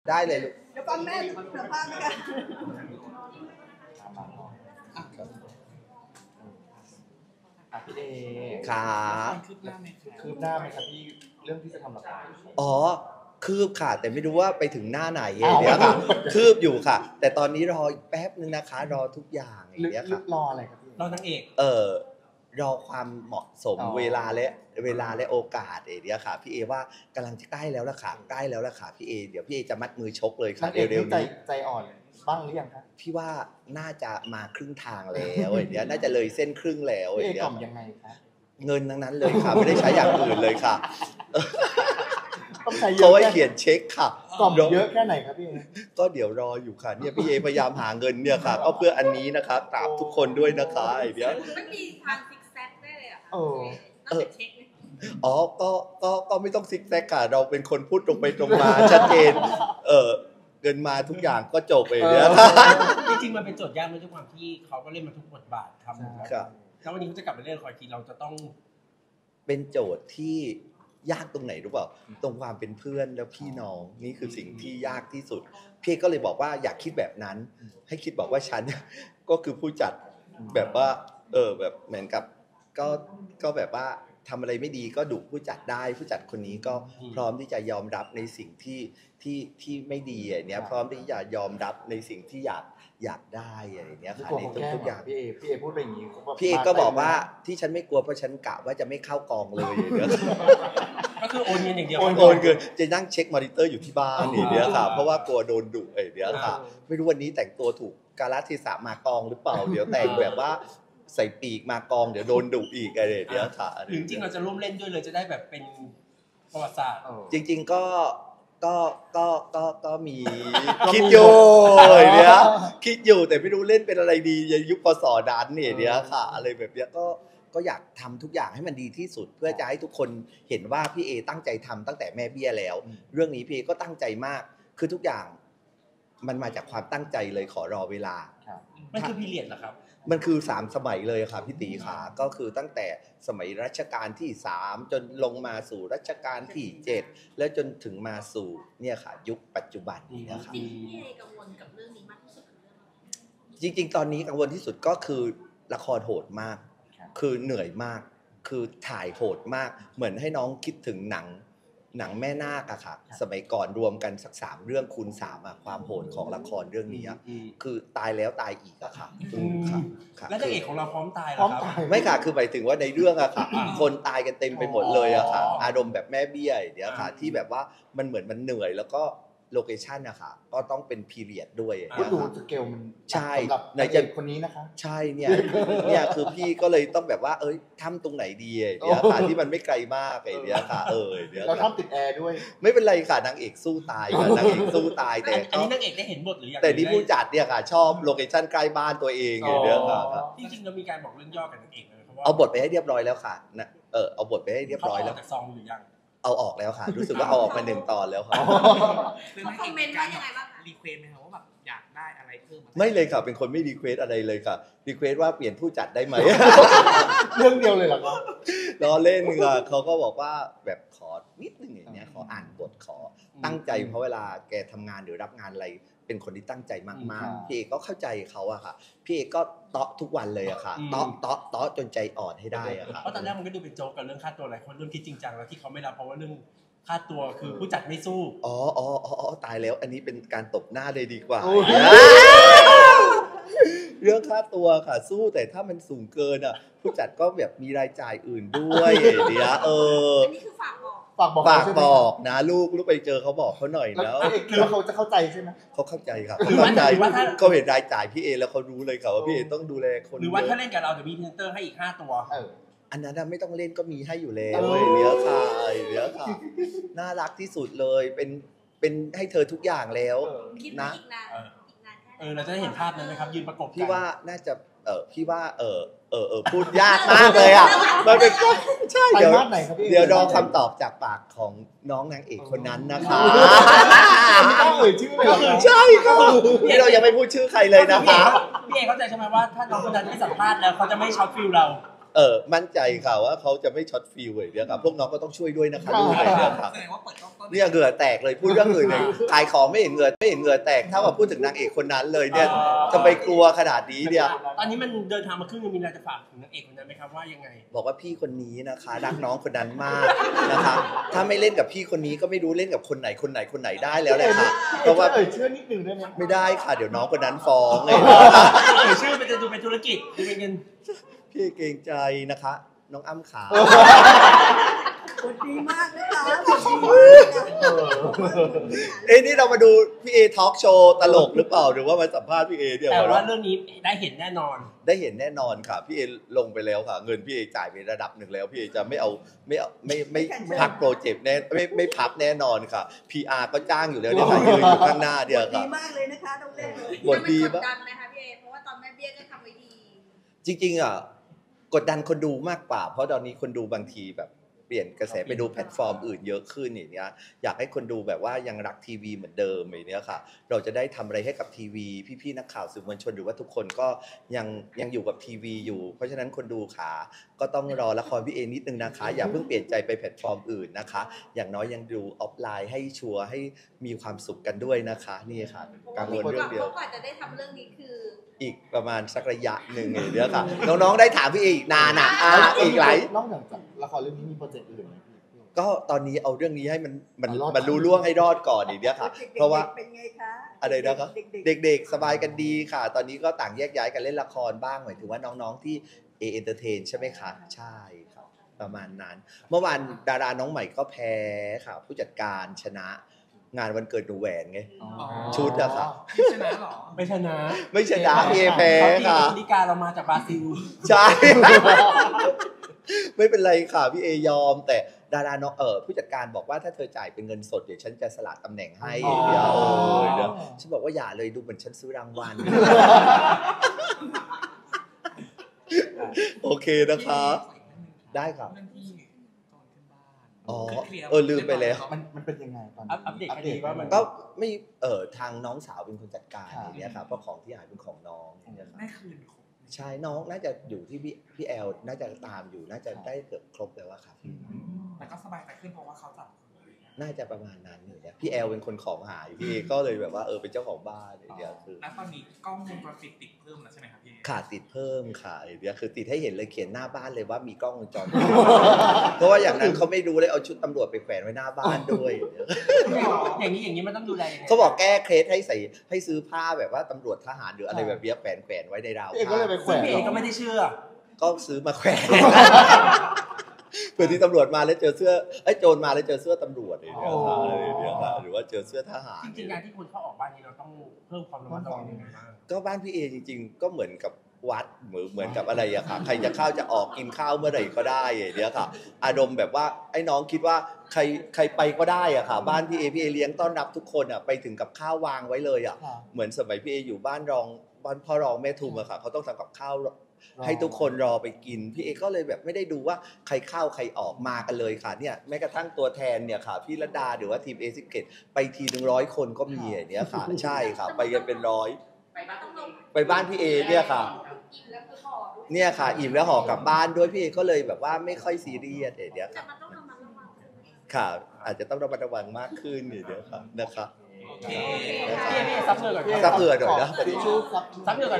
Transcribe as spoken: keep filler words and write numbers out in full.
ได้เลยลูกเดี๋ยวฟังแม่เผื่อพลาดด้วยกันอ่ะพี่เอครับคืบหน้าไหมคืบหน้าไหมครับพี่เรื่องที่จะทำละครอ๋อคืบค่ะแต่ไม่รู้ว่าไปถึงหน้าไหนเดี๋ยวค่ะคืบอยู่ค่ะแต่ตอนนี้รอแป๊บนึงนะคะรอทุกอย่างอย่างเงี้ยค่ะรออะไรครับพี่รอนางเอกเออรอความเหมาะสมเวลาและเวลาและโอกาสเดี๋ยวค่ะพี่เอว่ากำลังจะใกล้แล้วล่ะค่ะใกล้แล้วล่ะค่ะพี่เอเดี๋ยวพี่เอจะมัดมือชกเลยค่ะเร็วๆนี้ใจอ่อนบ้างหรือยังครับพี่ว่าน่าจะมาครึ่งทางแล้วเดี๋ยวน่าจะเลยเส้นครึ่งแล้วเดี๋ยวยังไงครับเงินทั้งนั้นเลยค่ะไม่ได้ใช้อย่างอื่นเลยค่ะต้องใช้เยอะเขาให้เขียนเช็คค่ะกล่อมเยอะแค่ไหนครับพี่ก็เดี๋ยวรออยู่ค่ะเนี่ยพี่เอพยายามหาเงินเนี่ยค่ะก็เพื่ออันนี้นะคะกราบทุกคนด้วยนะคะเดี๋ยวมันมีทางซิกแซกได้เลยอ่ะเออเออเช็คอ๋อก็ก็ก็ไม่ต้องซิกแซกค่ะเราเป็นคนพูดตรงไปตรงมาชัดเจนเออเงินมาทุกอย่างก็จบไปเนี่ยจริงๆมันเป็นโจทย์ยากด้วยความที่เขาก็เล่นมาทุกบทบาททำครับถ้าวันนี้เขาจะกลับมาเล่นละครทีเราจะต้องเป็นโจทย์ที่ยากตรงไหนรู้เปล่าตรงความเป็นเพื่อนแล้วพี่น้องนี่คือสิ่งที่ยากที่สุดพี่ก็เลยบอกว่าอยากคิดแบบนั้นให้คิดบอกว่าฉันก็คือผู้จัดแบบว่าเออแบบเหมือนกับก็ก็แบบว่าทำอะไรไม่ดีก็ดุผู้จัดได้ผู้จัดคนนี้ก็พร้อมที่จะยอมรับในสิ่งที่ที่ที่ไม่ดีอย่างเนี้ยพร้อมที่จะยอมรับในสิ่งที่อยากอยากได้อย่างเนี้ยค่ะในทุกๆอย่างพี่เอพี่เอพูดไปอย่างนี้พี่เอก็บอกว่าที่ฉันไม่กลัวเพราะฉันกะว่าจะไม่เข้ากองเลยอย่างเนี้ยก็คือโอนเงินอย่างเดียวโอนโอนเงินจะนั่งเช็คมอนิเตอร์อยู่ที่บ้านอย่างเนี้ยค่ะเพราะว่ากลัวโดนดุอย่างเนี้ยค่ะไม่รู้วันนี้แต่งตัวถูกกาลเทศะมากองหรือเปล่าเดี๋ยวแต่งแบบว่าใส่ปีกมากองเดี๋ยวโดนดุอีกอะไรเดี๋ยวค่ะจริงๆเราจะร่วมเล่นด้วยเลยจะได้แบบเป็นประวัติศาสตร์จริงๆก็ก็ก็ก็ก็มีคิดอยู่เนี้ยคิดอยู่แต่ไม่รู้เล่นเป็นอะไรดียุคพศดันเนี่ยเนี้ยค่ะอะไรแบบเนี้ยก็ก็อยากทำทุกอย่างให้มันดีที่สุดเพื่อจะให้ทุกคนเห็นว่าพี่เอตั้งใจทำตั้งแต่แม่เบี้ยแล้วเรื่องนี้พี่เอก็ตั้งใจมากคือทุกอย่างมันมาจากความตั้งใจเลยขอรอเวลามันคือพีเรียดเหรอครับมันคือสามสมัยเลยค่ะพี่ตีขาก็คือตั้งแต่สมัยรัชกาลที่สามจนลงมาสู่รัชกาลที่เจ็ดแล้วจนถึงมาสู่เนี่ยค่ะยุคปัจจุบันนี้นะคะจริงๆพี่เอกังวลกับเรื่องนี้มากที่สุดจริงๆตอนนี้กังวลที่สุดก็คือละครโหดมากคือเหนื่อยมากคือถ่ายโหดมากเหมือนให้น้องคิดถึงหนังหนังแม่นาคอะค่ะสมัยก่อนรวมกันสักสามเรื่องคูณสามอะความโหดของละครเรื่องนี้คือตายแล้วตายอีกอะค่ะแล้วนางเอกของเราพร้อมตายเหรอครับไม่ค่ะคือหมายถึงว่าในเรื่องอะค่ะคนตายกันเต็มไปหมดเลยอะค่ะอารมณ์แบบแม่เบี้ยเดี๋ยวค่ะที่แบบว่ามันเหมือนมันเหนื่อยแล้วก็โลเคชั่นอะค่ะก็ต้องเป็นพีเรียดด้วยก็ดูสเกลมันใช่ในเด็กคนนี้นะคะใช่เนี่ยเนี่ยคือพี่ก็เลยต้องแบบว่าเอ้ยทำตรงไหนดีเดี๋ยวค่ะที่มันไม่ไกลมากไอ้เดี๋ยวค่ะเออเดี๋ยวเราทำติดแอร์ด้วยไม่เป็นไรค่ะนางเอกสู้ตายค่ะนางเอกสู้ตายแต่อันนี้นางเอกได้เห็นบทหรือยังแต่ที่ผู้จัดเนี่ยค่ะชอบโลเคชั่นใกล้บ้านตัวเองเดี๋ยวค่ะจริงๆเรามีการบอกเรื่องย่อกับนางเอกเลยเพราะว่าเอาบทไปให้เรียบร้อยแล้วค่ะนะเออเอาบทไปให้เรียบร้อยแล้วจากซองหรือยังเอาออกแล้วค่ะรู้สึกว่าเอาออกมาหนึ่งตอนแล้วค่ะเขาคอมเมนต์ว่ายังไงบ้างรีเควสไหมครับว่าแบบอยากได้อะไรเพิ่มไม่เลยค่ะเป็นคนไม่รีเควสอะไรเลยค่ะรีเควสว่าเปลี่ยนผู้จัดได้ไหมเรื่องเดียวเลยเหรอครับล้อเล่นค่ะเขาก็บอกว่าแบบขอนิดนึงอย่างเงี้ยขออ่านบทขอตั้งใจเพราะเวลาแกทำงานหรือรับงานอะไรเป็นคนที่ตั้งใจมากๆพี่เอกก็เข้าใจเขาอะค่ะพี่เอกก็เตาะทุกวันเลยอะค่ะเตาะเตาะเตาะจนใจอ่อนให้ได้อะค่ะเพราะตอนแรกมันก็ดูเป็นโจ๊กกับเรื่องค่าตัวหลายคนเริ่มคิดจริงจังแล้วที่เขาไม่รับเพราะว่าเรื่องค่าตัวคือผู้จัดไม่สู้อ๋ออ๋ออ๋อตายแล้วอันนี้เป็นการตบหน้าเลยดีกว่าเรื่องค่าตัวค่ะสู้แต่ถ้ามันสูงเกินอ่ะผู้จัดก็แบบมีรายจ่ายอื่นด้วยเดี๋ยวเอออันนี้คือฝากบอกฝากบอกฝากบอกนะลูกลูกไปเจอเขาบอกเขาหน่อยแล้วแล้วเขาจะเข้าใจใช่ไหมเขาเข้าใจครับเขาเข้าใจเขาเห็นรายจ่ายพี่เอแล้วเขารู้เลยค่ะว่าพี่เอต้องดูแลคนหรือว่าถ้าเล่นกับเราเดี๋ยวมีพรีเซนเตอร์ให้อีกห้าตัวอันนั้นไม่ต้องเล่นก็มีให้อยู่แล้วเดี๋ยวค่ะเดี๋ยวค่ะน่ารักที่สุดเลยเป็นเป็นให้เธอทุกอย่างแล้วนะเออเราจะได้เห็นภาพนั้นไหมครับยืนประกบพี่ว่าน่าจะเออพี่ว่าเออเออเออพูดยากมากเลยอ่ะมันเป็นใช่เดี๋ยวเดี๋ยวรอคำตอบจากปากของน้องนางเอกคนนั้นนะคะไม่ต้องเอ่ยชื่อเลยใช่ก็นี่เรายังไม่พูดชื่อใครเลยนะคะพี่เอเข้าใจใช่ไหมว่าถ้าน้องคนนั้นไม่สัมภาษณ์แล้วเขาจะไม่ช็อตฟิลเราเเออมั่นใจค่ะว่าเขาจะไม่ช็อตฟิลเลยเนี่ยครับพวกน้องก็ต้องช่วยด้วยนะคะลูกอะไรเนี่ยครับแสดงว่าเปิดกล้องต้นเนี่ยเหงื่อแตกเลยพูดเรื่องอื่นเลยขายของไม่เห็นเหงื่อไม่เห็นเหงื่อแตกเท่ากับพูดถึงนางเอกคนนั้นเลยเนี่ยจะไปกลัวขนาดนี้เนี่ยตอนนี้มันเดินทางมาครึ่งนึงมีอะไรจะฝากถึงนางเอกคนนั้นไหมครับว่ายังไงบอกว่าพี่คนนี้นะคะรักน้องคนนั้นมากนะคะถ้าไม่เล่นกับพี่คนนี้ก็ไม่รู้เล่นกับคนไหนคนไหนคนไหนได้แล้วแหละค่ะเพราะว่าเอ่ยชื่อนิดหนึ่งได้ไหมไม่ได้ค่ะเดี๋ยวน้องคนนั้นฟ้องเลยเอ่ยชื่อมันจะดูเป็นธุรกิจดูเป็นเงินพี่เกรงใจนะคะ น้องอ้ำขาคนดีมากนะคะคนดีเอ้นี่เรามาดูพี่เอทอล์กโชว์ตลกหรือเปล่าหรือว่ามาสัมภาษณ์พี่เอเดี๋ยวแต่ว่าเรื่องนี้ได้เห็นแน่นอนได้เห็นแน่นอนค่ะพี่เอลงไปแล้วค่ะเงินพี่เอจ่ายไประดับหนึ่งแล้วพี่เอจะไม่เอาไม่เอาไม่ไม่พักโปรเจกต์แน่ไม่ไม่พับแน่นอนค่ะ พี อาร์ ก็จ้างอยู่แล้วเนี่ยค่ะยืนอยู่ข้างหน้าเดียวดีค่ะมากเลยนะคะต้องเล่นเลยบทดีมันกปะดดันไหมคะพี่เอเพราะว่าตอนแม่เบี้ยก็ทำไว้ดีจริงๆอ่ะกดดันคนดูมากกว่าเพราะตอนนี้คนดูบางทีแบบเปลี่ยนกระแสไปดูแพลตฟอร์มอื่นเยอะขึ้นอย่างเนี้ยอยากให้คนดูแบบว่ายังรักทีวีเหมือนเดิมอย่างเนี้ยค่ะเราจะได้ทำอะไรให้กับทีวีพี่ๆนักข่าวสื่อมวลชนหรือว่าทุกคนก็ยังยังอยู่กับทีวีอยู่เพราะฉะนั้นคนดูขาก็ต้องรอละครพี่เอนิดนึงนะคะอย่าเพิ่งเปลี่ยนใจไปแพลตฟอร์มอื่นนะคะอย่างน้อยยังดูออฟไลน์ให้ชัวร์ให้มีความสุขกันด้วยนะคะนี่ค่ะกังวลเรื่องเดียวเพราะกว่าจะได้ทำเรื่องนี้คืออีกประมาณสักระยะหนึ่งอย่างเนี้ยค่ะน้องๆได้ถามพี่เออีกนานอ่ะอ่ะอีกหลายนอกจากละครเรื่องนี้มีโปรเจกต์อื่นไหมพี่ก็ตอนนี้เอาเรื่องนี้ให้มันมันรอดมันรู้ล่วงให้รอดก่อนอีกเนี้ยค่ะ เพราะว่าเป็นไงคะอะไรนะครับ เด็กๆสบายกันดีค่ะ ตอนนี้ก็ต่างแยกย้ายกันเล่นละครบ้างหมายถึงว่าน้องๆที่ A Entertain ใช่ไหมคะใช่ครับประมาณนั้น เมื่อวานดาราน้องใหม่ก็แพ้ค่ะ ผู้จัดการชนะงานวันเกิดหนูแหวนไง ชุดอะค่ะไม่ชนะหรอไม่ชนะไม่ชนะเอแพ้เขาตีค่ะนาฬิกาเรามาจากบราซิลใช่ ไม่เป็นไรค่ะพี่เอยอม แต่ดาราน้องเออผู้จัดการบอกว่าถ้าเธอจ่ายเป็นเงินสดเดี๋ยวฉันจะสละตำแหน่งให้อ๋อเดี๋ยวเออเดี๋ยวฉันบอกว่าอย่าเลยดูเหมือนฉันซื้อรางวัล โอเคนะคะ ได้ครับเรื่องที่ตอนขึ้นบ้านอ๋อคือคลียร์เออลืมไปแล้วมันมันเป็นยังไงตอนอัปอัปเดตคดีว่ามันก็ไม่เออทางน้องสาวเป็นคนจัดการครับอย่างเงี้ยค่ะเพราะของที่หายเป็นของน้องอย่างเงี้ยค่ะได้คืนของใช่น้องน่าจะอยู่ที่พี่พี่แอลน่าจะตามอยู่น่าจะได้เกือบครบแล้วอะครับแต่ก็สบายใจขึ้นเพราะว่าเขาจับน่าจะประมาณนั้นอยู่เนี่ยพี่แอลเป็นคนของหายพี่ก็เลยแบบว่าเออเป็นเจ้าของบ้านอย่างเงี้ยคือแล้วตอนนี้กล้องวงจรปิดติดเพิ่มแล้วใช่ไหมครับพี่ขาดติดเพิ่มค่ะอย่างเงี้ยคือติดให้เห็นเลยเขียนหน้าบ้านเลยว่ามีกล้องวงจรปิด เพราะว่าอย่างนั้นเขาไม่รู้เลยเอาชุดตำรวจไปแขวนไว้หน้าบ้านด้วยอย่างเงี้ยอย่างนี้อย่างนี้มันต้องดูแลยังไงเขาบอกแก้เคล็ดให้ใส่ให้ซื้อผ้าแบบว่าตำรวจทหารหรืออะไรแบบเนี้ยแขวนแขวนไว้ในราวพี่เอกก็เลยไปแขวซึ่งนพี่เอก็ไม่ได้เชื่อก็ซื้อมาแขวน เผื่อที่ตำรวจมาแล้วเจอเสื้อไอ้ยโจรมาแล้วเจอเสื้อตำรวจอย่างเงี้ยค่ะอะไรอย่างเงี้ยค่ะหรือว่าเจอเสื้อทหารจริงๆการที่คุณเข้าออกบ้านนี้เราต้องเพิ่มความระมัดระวังยังไงบ้างก็บ้านพี่เอจริงๆ ก็เหมือนกับวัดเหมือนเหมือนกับอะไรอะค่ะใครจะเข้าจะออกกินข้าวเมื่อไหร่ก็ได้อย่างเงี้ยค่ะ อารมณ์แบบว่าไอ้น้องคิดว่าใครใครไปก็ได้อะค่ะ บ้านพี่เอพี่เอเลี้ยงต้อนรับทุกคนอะไปถึงกับข้าววางไว้เลยอะค่ะเหมือนสมัยพี่เออยู่บ้านรองบ้านพ่อรองแม่ทุมอะค่ะเขาต้องทำกับข้าวให้ทุกคนรอไปกินพี่เอก็เลยแบบไม่ได้ดูว่าใครเข้าใครออกมากันเลยค่ะเนี่ยแม้กระทั่งตัวแทนเนี่ยค่ะพี่ระดาหรือว่าทีมเอซิเกตไปทีหนึ่งร้อยคนก็มีอย่างเนี้ยค่ะ ใช่ค่ะไปกันเป็นร้อยไปบ้านต้องลงไปบ้านพี่เอเนี่ยค่ะอิ่มแล้วคือห่อด้วยเนี่ยค่ะอิ่มแล้วห่อกลับบ้านด้วยพี่เอก็เลยแบบว่าไม่ค่อยซีเรียสอย่างเนี้ยแต่ค่ะมันต้องระมัดระวังค่ะ อาจจะต้องระมัดระวังมากขึ้นอย่างเนี้ยค่ะนะคะโอเคพี่เอพี่เอซับเงินก่อนซับเผื่อหน่อยนะทิชชู่ซับซับเงินก่อน